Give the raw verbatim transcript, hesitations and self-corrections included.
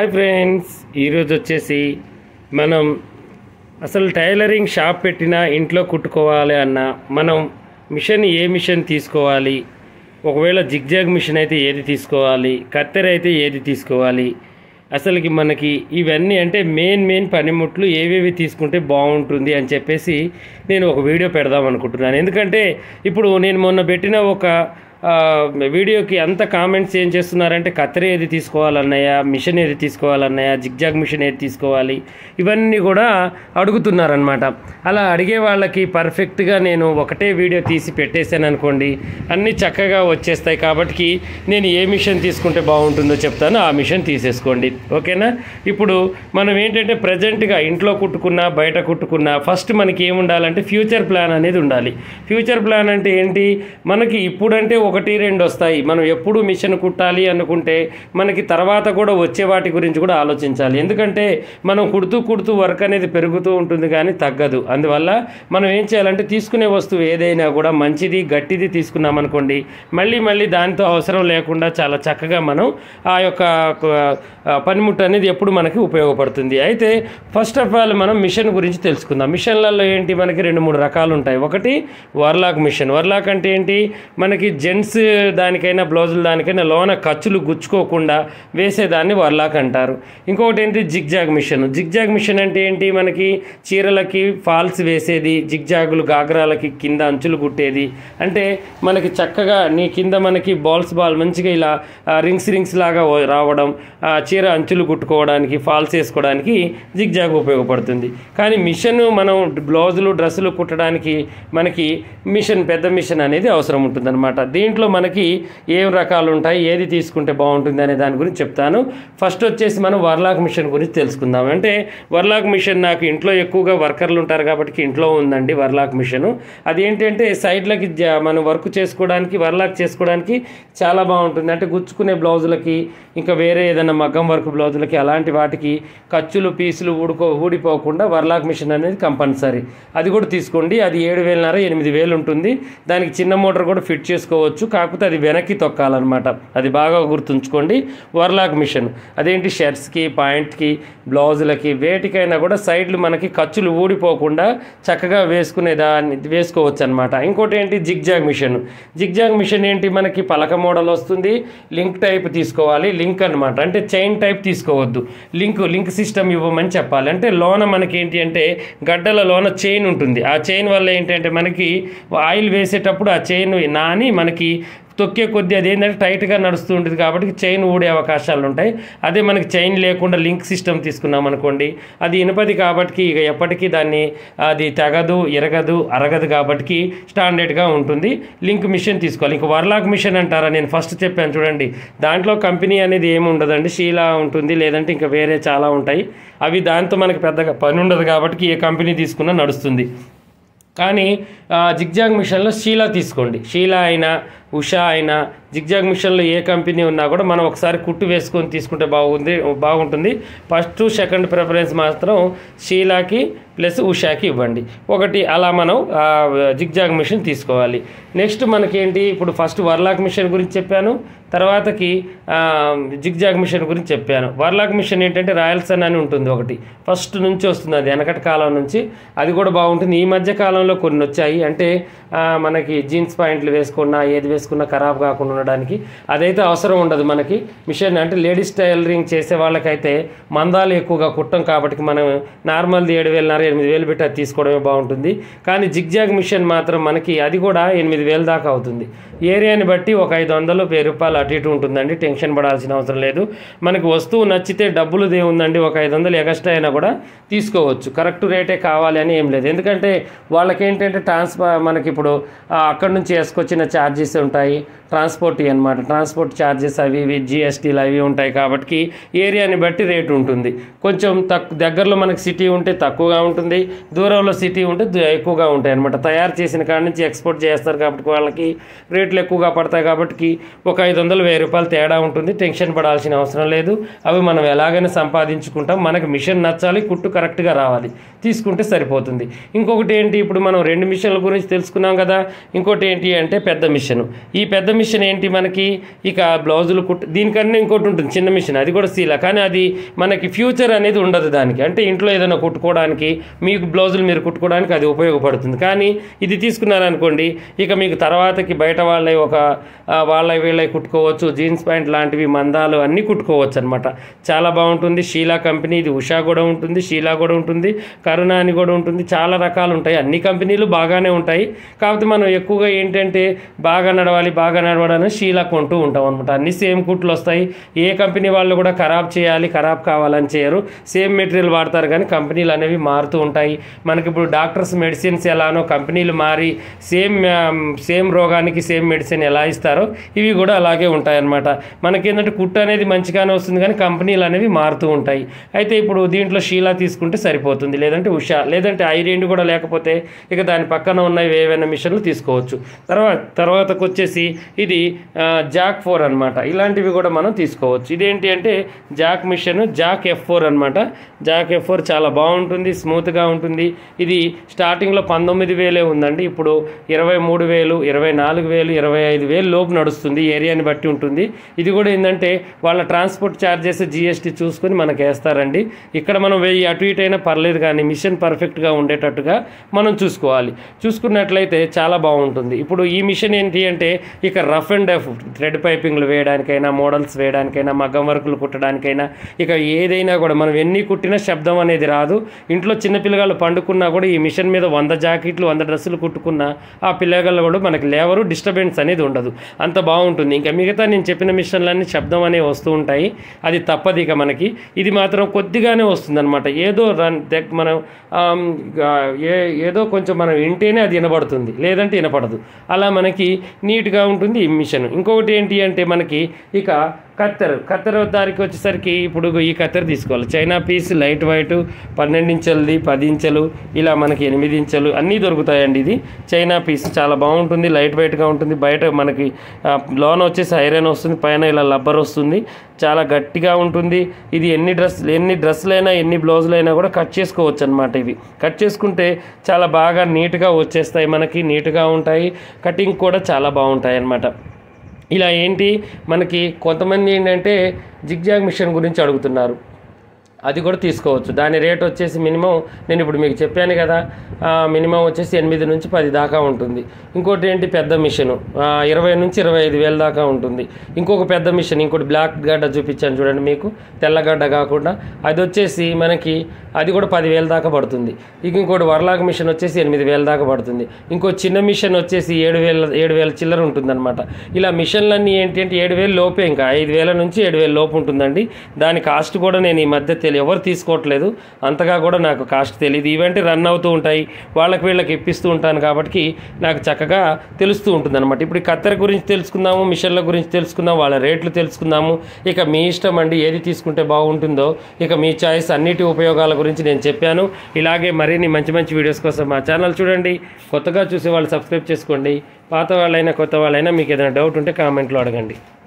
Hi friends, ఈరోజు వచ్చేసి మనం అసలు టైలరింగ్ షాప్ పెట్టినా ఇంట్లో కుట్టుకోవాలి అన్న మనం మిషన్ ఏ మిషన్ తీసుకోవాలి, ఒకవేళ జిగ్జాగ్ మిషన్ అయితే ఏది తీసుకోవాలి, కత్తెర అయితే ఏది తీసుకోవాలి, అసలుకి మనకి ఇవన్నీ అంటే మెయిన్ మెయిన్ పనిముట్లు ఏవేవి తీసుకుంటే బాగుంటుంది అని చెప్పేసి నేను ఒక వీడియో పెడదాం అనుకుంటున్నాను. ఎందుకంటే ఇప్పుడు నేను మొన్న పెట్టిన ఒక వీడియోకి అంత కామెంట్స్ ఏం చేస్తున్నారంటే కత్తెర ఏది తీసుకోవాలన్నాయా, మిషన్ ఏది తీసుకోవాలన్నాయా, జిగ్జాగ్ మిషన్ ఏది తీసుకోవాలి, ఇవన్నీ కూడా అడుగుతున్నారనమాట. అలా అడిగే వాళ్ళకి పర్ఫెక్ట్గా నేను ఒకటే వీడియో తీసి పెట్టేశాను అనుకోండి, అన్నీ చక్కగా వచ్చేస్తాయి. కాబట్టి నేను ఏ మిషన్ తీసుకుంటే బాగుంటుందో చెప్తాను, ఆ మిషన్ తీసేసుకోండి, ఓకేనా. ఇప్పుడు మనం ఏంటంటే ప్రజెంట్గా ఇంట్లో కుట్టుకున్నా బయట కుట్టుకున్నా ఫస్ట్ మనకి ఏముండాలంటే ఫ్యూచర్ ప్లాన్ అనేది ఉండాలి. ఫ్యూచర్ ప్లాన్ అంటే ఏంటి, మనకి ఇప్పుడంటే ఒకటి రెండు వస్తాయి, మనం ఎప్పుడు మిషన్ కుట్టాలి అనుకుంటే మనకి తర్వాత కూడా వచ్చే వాటి గురించి కూడా ఆలోచించాలి. ఎందుకంటే మనం కుడుతూ కుడుతూ వర్క్ అనేది పెరుగుతూ ఉంటుంది కానీ తగ్గదు. అందువల్ల మనం ఏం చేయాలంటే తీసుకునే వస్తువు ఏదైనా కూడా మంచిది గట్టిది తీసుకున్నాం అనుకోండి, మళ్ళీ మళ్ళీ దానితో అవసరం లేకుండా చాలా చక్కగా మనం ఆ యొక్క పనిముట్టు అనేది ఎప్పుడు మనకి ఉపయోగపడుతుంది. అయితే ఫస్ట్ ఆఫ్ ఆల్ మనం మిషన్ గురించి తెలుసుకుందాం. మిషన్లలో ఏంటి, మనకి రెండు మూడు రకాలు ఉంటాయి. ఒకటి వర్లాక్ మిషన్. వర్లాక్ అంటే ఏంటి, మనకి జెంట్స్ దానికైనా బ్లౌజులు దానికైనా లోన ఖర్చులు గుచ్చుకోకుండా వేసేదాన్ని వర్లాక్ అంటారు. ఇంకొకటి ఏంటి జిగ్జాగ్ మిషన్. జిగ్జాగ్ మిషన్ అంటే ఏంటి, మనకి చీరలకి ఫాల్స్ వేసేది, జిగ్జాగులు గాగ్రాలకి కింద అంచులు కుట్టేది. అంటే మనకి చక్కగా నీ కింద మనకి బాల్స్ బాల్ మంచిగా ఇలా రింగ్స్ రింగ్స్ లాగా రావడం, చీర అంచులు కుట్టుకోవడానికి ఫాల్స్ వేసుకోవడానికి జిగ్జాగ్ ఉపయోగపడుతుంది. కానీ మిషన్ మనం బ్లౌజులు డ్రెస్సులు కుట్టడానికి మనకి మిషన్ పెద్ద మిషన్ అనేది అవసరం ఉంటుంది అనమాట. దీంట్లో మనకి ఏం రకాలు ఉంటాయి, ఏది తీసుకుంటే బాగుంటుంది అనే దాని గురించి చెప్తాను. ఫస్ట్ వచ్చేసి మనం వర్లాక్ మిషన్ గురించి తెలుసుకుందాం. అంటే వర్లాక్ మిషన్ నాకు ఇంట్లో ఎక్కువగా వర్కర్లు ఉంటారు కాబట్టి ఇంట్లో ఉందండి వర్లాక్ మిషను. అదేంటంటే సైడ్లకి మనం వర్క్ చేసుకోవడానికి వర్లాక్ చేసుకోవడానికి చాలా బాగుంటుంది. అంటే గుచ్చుకునే బ్లౌజులకి ఇంకా వేరే ఏదైనా మగ్గం వర్క్ బ్లౌజులకి అలాంటి వాటికి ఖర్చులు పీసులు ఊడుకో ఊడిపోకుండా వర్లాక్ మిషన్ అనేది కంపల్సరీ. అది కూడా తీసుకోండి. అది ఏడు వేలన్నర ఎనిమిది వేలు ఉంటుంది. దానికి చిన్న మోటార్ కూడా ఫిట్ చేసుకోవచ్చు, కాకపోతే అది వెనక్కి తొక్కాలన్నమాట. అది బాగా గుర్తుంచుకోండి. వర్లాక్ మిషన్ అదేంటి షర్ట్స్కి పాయింట్కి బ్లౌజులకి వేటికైనా కూడా సైడ్లు మనకి ఖర్చులు ఊడిపోకుండా చక్కగా వేసుకునే దాన్ని వేసుకోవచ్చు అనమాట. ఇంకోటి ఏంటి జిగ్జాగ్ మిషన్. జిగ్జాగ్ మిషన్ ఏంటి, మనకి పలక మోడల్ వస్తుంది. లింక్ టైప్ తీసుకోవాలి. లింక్ అనమాట, అంటే చైన్ టైప్ తీసుకోవద్దు. లింక్ లింక్ సిస్టమ్ ఇవ్వమని చెప్పాలి. అంటే లోన మనకి ఏంటి అంటే గడ్డల లోన చైన్ ఉంటుంది. ఆ చైన్ వల్ల ఏంటంటే మనకి ఆయిల్ వేసేటప్పుడు ఆ చైన్ నాని మనకి తొక్కే కొద్దీ అది ఏంటంటే టైట్గా నడుస్తూ ఉంటుంది కాబట్టి చైన్ ఊడే అవకాశాలు ఉంటాయి. అదే మనకి చైన్ లేకుండా లింక్ సిస్టమ్ తీసుకున్నాం అనుకోండి, అది ఇనుపది కాబట్టి ఇక ఎప్పటికీ దాన్ని అది తెగదు ఇరగదు అరగదు కాబట్టి స్టాండర్డ్గా ఉంటుంది. లింక్ మిషన్ తీసుకోవాలి. ఇంక వర్లాక్ మిషన్ అంటారా, నేను ఫస్ట్ చెప్పాను చూడండి, దాంట్లో కంపెనీ అనేది ఏమి ఉండదండి. షీలా ఉంటుంది, లేదంటే ఇంకా వేరే చాలా ఉంటాయి. అవి దాంతో మనకి పెద్దగా పని ఉండదు కాబట్టి ఏ కంపెనీ తీసుకున్నా నడుస్తుంది. కానీ జిగ్జాగ్ మిషన్లో షీలా తీసుకోండి. షీలా అయినా ఉషా అయినా జిగ్జాగ్ మిషన్లో ఏ కంపెనీ ఉన్నా కూడా మనం ఒకసారి కుట్టు వేసుకొని తీసుకుంటే బాగుంది బాగుంటుంది ఫస్ట్ సెకండ్ ప్రిఫరెన్స్ మాత్రం షీలాకి ప్లస్ ఉషాకి ఇవ్వండి. ఒకటి అలా మనం జిగ్జాగ్ మిషన్ తీసుకోవాలి. నెక్స్ట్ మనకేంటి, ఇప్పుడు ఫస్ట్ వర్లాక్ మిషన్ గురించి చెప్పాను, తర్వాతకి జిగ్జాగ్ మిషన్ గురించి చెప్పాను. వర్లాక్ మిషన్ ఏంటంటే రాయల్సన్ అని ఉంటుంది, ఒకటి ఫస్ట్ నుంచి వస్తుంది, అది వెనకటి కాలం నుంచి. అది కూడా బాగుంటుంది. ఈ మధ్య కాలంలో కొన్ని వచ్చాయి, అంటే మనకి జీన్స్ పాయింట్లు వేసుకున్నా ఏది వేసుకున్నా ఖరాబ్ కాకుండా ఉండడానికి. అదైతే అవసరం ఉండదు మనకి మిషన్. అంటే లేడీస్ టైలరింగ్ చేసే వాళ్ళకైతే మందాలు ఎక్కువగా కుట్టం కాబట్టి మనం నార్మల్ది ఏడు వేలన్నర ఎనిమిది వేలు పెట్టి అది తీసుకోవడమే బాగుంటుంది. కానీ జిగ్జాగ్ మిషన్ మాత్రం మనకి అది కూడా ఎనిమిది వేలు దాకా అవుతుంది. ఏరియాని బట్టి ఒక ఐదు వందలు వెయ్యి రూపాయలు అటు ఇటు ఉంటుందండి. టెన్షన్ పడాల్సిన అవసరం లేదు. మనకి వస్తువు నచ్చితే డబ్బులుదే ఉందండి, ఒక ఐదు వందలు ఎక్స్ట్రా అయినా కూడా తీసుకోవచ్చు. కరెక్ట్ రేటే కావాలి అని ఏం లేదు. ఎందుకంటే వాళ్ళకి ఏంటంటే ట్రాన్స్ఫర్ మనకి ఇప్పుడు అక్కడి నుంచి వేసుకొచ్చిన ఛార్జెస్ ఉంటాయి, ట్రాన్స్పోర్ట్ అనమాట. ట్రాన్స్పోర్ట్ ఛార్జెస్ అవి ఇవి జిఎస్టీలు అవి ఉంటాయి కాబట్టి ఏరియాని బట్టి రేటు ఉంటుంది. కొంచెం తక్కువ దగ్గరలో మనకి సిటీ ఉంటే తక్కువగా ఉంటుంది, దూరంలో సిటీ ఉంటే ఎక్కువగా ఉంటాయి అనమాట. తయారు చేసిన కాడి నుంచి ఎక్స్పోర్ట్ చేస్తారు కాబట్టి వాళ్ళకి రేట్లు ఎక్కువగా పడతాయి కాబట్టి ఒక ఐదు వందలు వెయ్యి రూపాయలు తేడా ఉంటుంది. టెన్షన్ పడాల్సిన అవసరం లేదు. అవి మనం ఎలాగైనా సంపాదించుకుంటాం. మనకి మిషన్ నచ్చాలి, కుట్టు కరెక్ట్గా రావాలి, తీసుకుంటే సరిపోతుంది. ఇంకొకటి ఏంటి, ఇప్పుడు మనం రెండు మిషన్ల గురించి తెలుసుకున్నాం కదా. ఇంకోటి ఏంటి అంటే పెద్ద మిషన్. ఈ పెద్ద మిషన్ ఏంటి మనకి ఇక బ్లౌజులు కుట్ దీనికన్నా ఇంకోటి ఉంటుంది చిన్న మిషన్, అది కూడా సీలా, కానీ అది మనకి ఫ్యూచర్ అనేది ఉండదు దానికి. అంటే ఇంట్లో ఏదైనా కుట్టుకోవడానికి మీకు బ్లౌజులు మీరు కుట్టుకోవడానికి అది ఉపయోగపడుతుంది. కానీ ఇది తీసుకున్నారనుకోండి ఇక మీకు తర్వాతకి బయట వాళ్ళే ఒక వాళ్ళ వీళ్ళే కుట్టుకోవచ్చు, జీన్స్ ప్యాంట్ లాంటివి మందాలు అన్నీ కుట్టుకోవచ్చు అనమాట. చాలా బాగుంటుంది. షీలా కంపెనీ ఇది. ఉషా కూడా ఉంటుంది, షీలా కూడా ఉంటుంది, కరుణ అని కూడా ఉంటుంది. చాలా రకాలు ఉంటాయి. అన్ని కంపెనీలు బాగానే ఉంటాయి. కాకపోతే మనం ఎక్కువగా ఏంటంటే బాగా నడవాలి బాగా నడవడానికి షీలా కొంటూ ఉంటాం అనమాట. అన్ని సేమ్ కుట్లు వస్తాయి. ఏ కంపెనీ వాళ్ళు కూడా ఖరాబ్ చేయాలి ఖరాబ్ కావాలని చేయరు. సేమ్ మెటీరియల్ వాడతారు, కానీ కంపెనీలు అనేవి మారుతూ ఉంటాయి. మనకి ఇప్పుడు డాక్టర్స్ మెడిసిన్స్ ఎలానో కంపెనీలు మారి సేమ్ సేమ్ రోగానికి సేమ్ మెడిసిన్ ఎలా ఇస్తారో ఇవి కూడా అలాగే ఉంటాయన్నమాట. మనకేంటంటే కుట్టు అనేది మంచిగానే వస్తుంది, కానీ కంపెనీలు అనేవి మారుతూ ఉంటాయి. అయితే ఇప్పుడు దీంట్లో షీలా తీసుకుంటే సరిపోతుంది, లేదంటే ఉషా, లేదంటే ఐ రెండు కూడా లేకపోతే ఇక దాని పక్కన ఉన్నవి ఏవైనా మిషన్లు తీసుకోవచ్చు. తర్వాత తర్వాతకు వచ్చేసి ఇది జాక్ ఫోర్ అనమాట. ఇలాంటివి కూడా మనం తీసుకోవచ్చు. ఇదేంటి అంటే Jack machine, Jack F four అనమాట. జాక్ ఎఫ్ ఫోర్ చాలా బాగుంటుంది, స్మూత్గా ఉంటుంది. ఇది స్టార్టింగ్లో పంతొమ్మిది వేలే ఉందండి, ఇప్పుడు ఇరవై మూడు వేలు ఇరవై నాలుగు వేలు ఇరవై ఐదు వేలు లోపు నడుస్తుంది. ఏరియాని బట్టి ఉంటుంది. ఇది కూడా ఏంటంటే వాళ్ళ ట్రాన్స్పోర్ట్ ఛార్జెస్ జిఎస్టీ చూసుకొని మనకు వేస్తారండి. ఇక్కడ మనం వెయ్యి అటు ఇటు అయినా పర్లేదు, కానీ మిషన్ పర్ఫెక్ట్గా ఉండేటట్టుగా మనం చూసుకోవాలి. చూసుకున్నట్లయితే చాలా బాగుంటుంది. ఇప్పుడు ఈ మిషన్ ఏంటి అంటే ఇక రఫ్ అండ్ డఫ్ థ్రెడ్ పైపింగ్లు వేయడానికైనా, మోడల్స్ వేయడానికైనా, మగ్గం వర్కులు కుట్టడానికైనా, ఇక ఏదైనా కూడా మనం ఎన్ని కుట్టినా శబ్దం అనేది రాదు. ఇంట్లో చిన్న పిల్లగాళ్ళు పండుకున్నా కూడా ఈ మిషన్ మీద వంద జాకెట్లు వంద డ్రెస్సులు కుట్టుకున్నా ఆ పిల్లగాళ్ళు కూడా మనకి లేవరు, డిస్టర్బెన్స్ అనేది ఉండదు. అంత బాగుంటుంది. ఇంకా మిగతా నేను చెప్పిన మిషన్లన్నీ శబ్దం అనేవి వస్తూ ఉంటాయి, అది తప్పదు ఇక మనకి. ఇది మాత్రం కొద్దిగానే వస్తుంది అనమాట. ఏదో రన్ దగ్గ మనం ఏ ఏదో కొంచెం మనం వింటేనే అది వినబడుతుంది, లేదంటే వినపడదు. అలా మనకి నీట్గా ఉంటుంది ఈ మిషన్. ఇంకొకటి ఏంటి అంటే మనకి ఇక కత్తెర కత్తెర దారికి వచ్చేసరికి ఇప్పుడు ఈ కత్తెర తీసుకోవాలి. చైనా పీస్ లైట్ వైట్ పన్నెండు ఇంచెలది, పది ఇంచెలు, ఇలా మనకి ఎనిమిది ఇంచెలు అన్నీ దొరుకుతాయండి. ఇది చైనా పీస్ చాలా బాగుంటుంది, లైట్ వెయిట్గా ఉంటుంది. బయట మనకి లోన వచ్చేసి ఐరన్ వస్తుంది, పైన ఇలా రబ్బర్ వస్తుంది, చాలా గట్టిగా ఉంటుంది. ఇది ఎన్ని డ్రెస్ ఎన్ని డ్రెస్సులైనా ఎన్ని బ్లౌజులైనా కూడా కట్ చేసుకోవచ్చు అనమాట. ఇవి కట్ చేసుకుంటే చాలా బాగా నీట్గా వచ్చేస్తాయి, మనకి నీట్గా ఉంటాయి. కటింగ్ కూడా చాలా బాగుంటాయి అన్నమాట. ఇలా ఏంటి మనకి కొంతమంది ఏంటంటే జిగ్జాగ్ మిషన్ గురించి అడుగుతున్నారు, అది కూడా తీసుకోవచ్చు. దాని రేట్ వచ్చేసి మినిమం నేను ఇప్పుడు మీకు చెప్పాను కదా, మినిమం వచ్చేసి ఎనిమిది నుంచి పది దాకా ఉంటుంది. ఇంకోటి ఏంటి పెద్ద మిషను ఇరవై నుంచి ఇరవై ఐదు వేల దాకా ఉంటుంది. ఇంకొక పెద్ద మిషన్ ఇంకోటి బ్లాక్ గడ్డ చూపించాను చూడండి మీకు, తెల్లగడ్డ కాకుండా, అది వచ్చేసి మనకి అది కూడా పదివేల దాకా పడుతుంది. ఇక ఇంకోటి వర్లాక్ మిషన్ వచ్చేసి ఎనిమిది వేల దాకా పడుతుంది. ఇంకో చిన్న మిషన్ వచ్చేసి ఏడు వేల ఏడు వేల చిల్లర ఉంటుందన్నమాట. ఇలా మిషన్లన్నీ ఏంటి అంటే ఏడు వేలు లోపే, ఇంకా ఐదు వేల నుంచి ఏడు వేల లోపు ఉంటుందండి. దాని కాస్ట్ కూడా నేను ఈ మధ్య తెలియదు, ఎవరు తీసుకోవట్లేదు, అంతగా కూడా నాకు కాస్ట్ తెలియదు. ఈవెంట్ రన్ అవుతూ ఉంటాయి, వాళ్ళకి వీళ్ళకి ఇప్పిస్తూ ఉంటాను కాబట్టి నాకు చక్కగా తెలుస్తూ ఉంటుంది అనమాట. ఇప్పుడు ఈ కత్తెర గురించి తెలుసుకుందాము, మిషన్ల గురించి తెలుసుకుందాము, వాళ్ళ రేట్లు తెలుసుకుందాము. ఇక మీ ఇష్టం అండి, ఏది తీసుకుంటే బాగుంటుందో ఇక మీ చాయిస్. అన్నిటి ఉపయోగాల గురించి నేను చెప్పాను. ఇలాగే మరిన్ని మంచి మంచి వీడియోస్ కోసం మా ఛానల్ చూడండి. కొత్తగా చూసే వాళ్ళు సబ్స్క్రైబ్ చేసుకోండి. పాత వాళ్ళైనా కొత్త వాళ్ళైనా మీకు ఏదైనా డౌట్ ఉంటే కామెంట్లో అడగండి.